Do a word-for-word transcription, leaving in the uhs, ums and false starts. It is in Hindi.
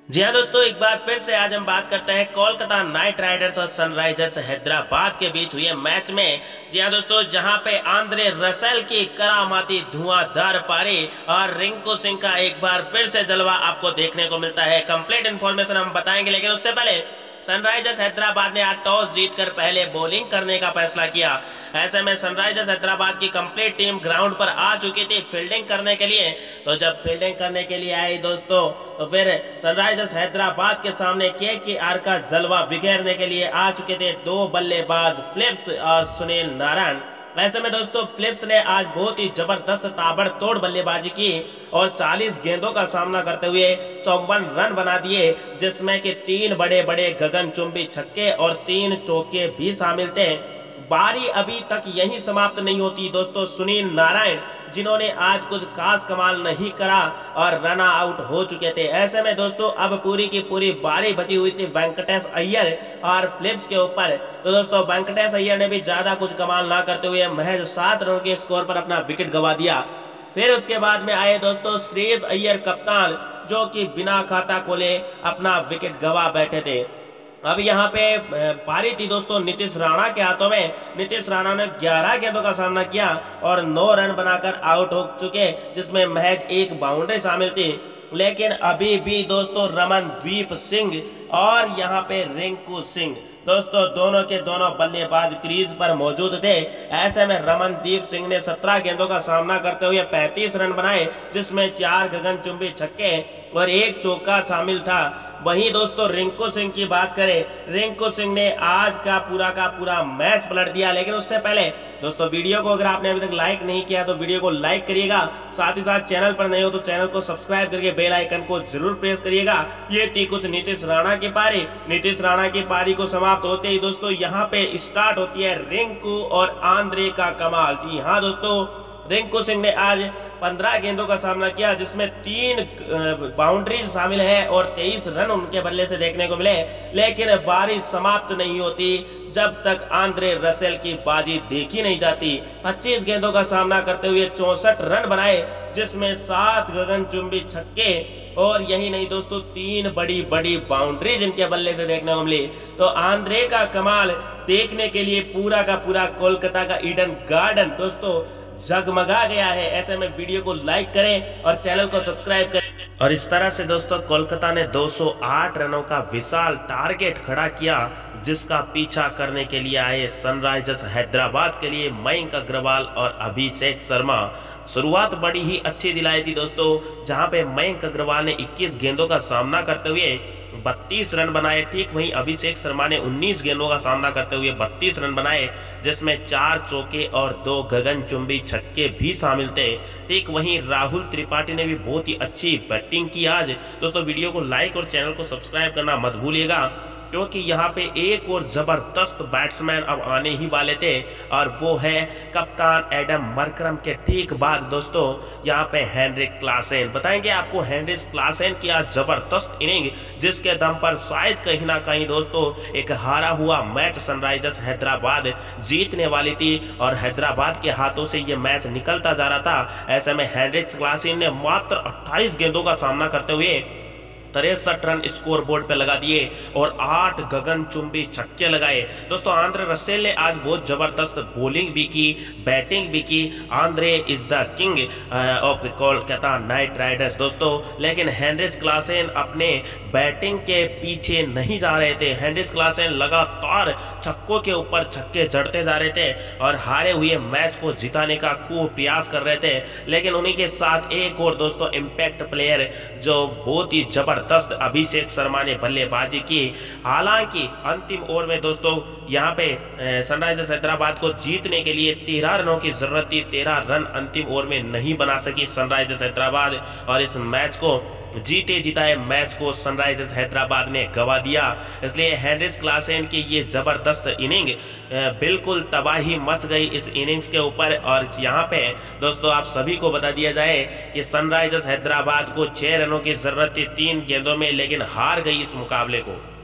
जी हाँ दोस्तों, एक बार फिर से आज हम बात करते हैं कोलकाता नाइट राइडर्स और सनराइजर्स हैदराबाद के बीच हुए मैच में। जी हाँ दोस्तों, जहां पे आंद्रे रसेल की करामाती धुआंधार पारी और रिंकू सिंह का एक बार फिर से जलवा आपको देखने को मिलता है। कंप्लीट इन्फॉर्मेशन हम बताएंगे, लेकिन उससे पहले सनराइजर्स हैदराबाद ने आज टॉस जीतकर पहले बॉलिंग करने का फैसला किया। ऐसे में सनराइजर्स हैदराबाद की कंप्लीट टीम ग्राउंड पर आ चुकी थी फील्डिंग करने के लिए। तो जब फील्डिंग करने के लिए आई दोस्तों, तो फिर सनराइजर्स हैदराबाद के सामने के के आर का जलवा बिखेरने के लिए आ चुके थे दो बल्लेबाज फिलिप्स और सुनील नारायण। ऐसे में दोस्तों फिलिप्स ने आज बहुत ही जबरदस्त ताबड़तोड़ बल्लेबाजी की और चालीस गेंदों का सामना करते हुए चौवन रन बना दिए, जिसमें कि तीन बड़े बड़े गगनचुंबी छक्के और तीन चौके भी शामिल थे। बारी अभी तक यही समाप्त नहीं होती दोस्तों। सुनील नारायण, जिन्होंने आज कुछ खास कमाल नहीं करा और रन आउट हो चुके थे। ऐसे में दोस्तों अब पूरी की पूरी बारी बची हुई थी वेंकटेश अय्यर और फिलिप्स के ऊपर। तो दोस्तों वेंकटेश अय्यर ने भी ज्यादा कुछ कमाल ना करते हुए महज सात रन के स्कोर पर अपना विकेट गंवा दिया। फिर उसके बाद में आए दोस्तों श्रेयस अय्यर कप्तान, जो कि बिना खाता खोले अपना विकेट गंवा बैठे थे। अब यहाँ पे पारी थी दोस्तों नीतीश राणा के हाथों में। नीतीश राणा ने ग्यारह गेंदों का सामना किया और नौ रन बनाकर आउट हो चुके, जिसमें महज एक बाउंड्री शामिल थी। लेकिन अभी भी दोस्तों रमनदीप सिंह और यहाँ पे रिंकू सिंह, दोस्तों दोनों के दोनों बल्लेबाज क्रीज पर मौजूद थे। ऐसे में रमनदीप सिंह ने सत्रह गेंदों का सामना करते हुए पैंतीस रन बनाए, जिसमें चार गगनचुंबी छक्के और एक चौका शामिल था। वहीं दोस्तों रिंकू सिंह की बात करें, रिंकू सिंह ने आज का पूरा का पूरा मैच पलट दिया। लेकिन उससे पहले दोस्तों वीडियो को अगर आपने अभी तक लाइक नहीं किया तो वीडियो को लाइक करिएगा। साथ ही साथ चैनल पर नए हो तो चैनल को सब्सक्राइब करके बेल आइकन को जरूर प्रेस करिएगा। ये थी कुछ नीतीश राणा की पारी। नीतीश राणा की पारी को समाप्त होते ही दोस्तों यहाँ पे स्टार्ट होती है रिंकू और आंद्रे का कमाल। जी हाँ दोस्तों, रिंकू सिंह ने आज पंद्रह गेंदों का सामना किया, जिसमें तीन बाउंड्रीज शामिल है और तेईस रन उनके बल्ले से देखने को मिले। लेकिन बारिश समाप्त नहीं होती जब तक आंद्रे रसेल की बाजी देखी नहीं जाती। पच्चीस गेंदों का सामना करते हुए चौसठ रन बनाए, जिसमें सात गगनचुंबी छक्के और यही नहीं दोस्तों तीन बड़ी बड़ी बाउंड्री जिनके बल्ले से देखने को मिली। तो आंद्रे का कमाल देखने के लिए पूरा का पूरा कोलकाता का ईडन गार्डन दोस्तों जगमगा गया है। ऐसे में वीडियो को लाइक करें और चैनल को सब्सक्राइब करें। और इस तरह से दोस्तों कोलकाता ने दो सौ आठ रनों का विशाल टारगेट खड़ा किया, जिसका पीछा करने के लिए आए सनराइजर्स हैदराबाद के लिए मयंक अग्रवाल और अभिषेक शर्मा। शुरुआत बड़ी ही अच्छी दिलाई थी दोस्तों, जहां पे मयंक अग्रवाल ने इक्कीस गेंदों का सामना करते हुए बत्तीस रन बनाए। ठीक वहीं अभिषेक शर्मा ने उन्नीस गेंदों का सामना करते हुए बत्तीस रन बनाए, जिसमें चार चौके और दो गगनचुंबी छक्के भी शामिल थे। ठीक वहीं राहुल त्रिपाठी ने भी बहुत ही अच्छी बैटिंग की आज। दोस्तों वीडियो को लाइक और चैनल को सब्सक्राइब करना मत भूलिएगा, क्योंकि यहाँ पे एक और जबरदस्त बैट्समैन अब आने ही वाले थे, और वो है कप्तान एडम मरकरम के ठीक बाद दोस्तों यहाँ पे हेनरिक क्लासेन। बताएंगे आपको हेनरिक क्लासेन की आज जबरदस्त इनिंग, जिसके दम पर शायद कहीं ना कहीं दोस्तों एक हारा हुआ मैच सनराइजर्स हैदराबाद जीतने वाली थी और हैदराबाद के हाथों से ये मैच निकलता जा रहा था। ऐसे में हेनरिक क्लासेन ने मात्र अट्ठाईस गेंदों का सामना करते हुए तिरसठ रन स्कोर बोर्ड पे लगा दिए और आठ गगनचुंबी छक्के लगाए। दोस्तों आंद्रे रसेल ने आज बहुत जबरदस्त बॉलिंग भी की, बैटिंग भी की। Andre is the king of Kolkata Knight Riders दोस्तों। लेकिन हेनरिक क्लासेन अपने बैटिंग के पीछे नहीं जा रहे थे। हेनरिक क्लासेन लगातार छक्कों के ऊपर छक्के जड़ते जा रहे थे और हारे हुए मैच को जिताने का खूब प्रयास कर रहे थे। लेकिन उन्हीं के साथ एक और दोस्तों इम्पैक्ट प्लेयर जो बहुत ही जबरदस्त दस्त अभिषेक शर्मा ने बल्लेबाजी की। हालांकि अंतिम ओवर में दोस्तों यहाँ पे सनराइजर्स हैदराबाद को जीतने के लिए तेरह रनों की जरूरत थी। तेरह रन अंतिम ओवर में नहीं बना सकी सनराइजर्स हैदराबाद और इस मैच को जीते जिताए मैच को सनराइजर्स हैदराबाद ने गंवा दिया। इसलिए हेनरिक क्लासेन की ये जबरदस्त इनिंग बिल्कुल तबाही मच गई इस इनिंग्स के ऊपर। और यहाँ पे दोस्तों आप सभी को बता दिया जाए कि सनराइजर्स हैदराबाद को छह रनों की जरूरत थी तीन गेंदों में, लेकिन हार गई इस मुकाबले को।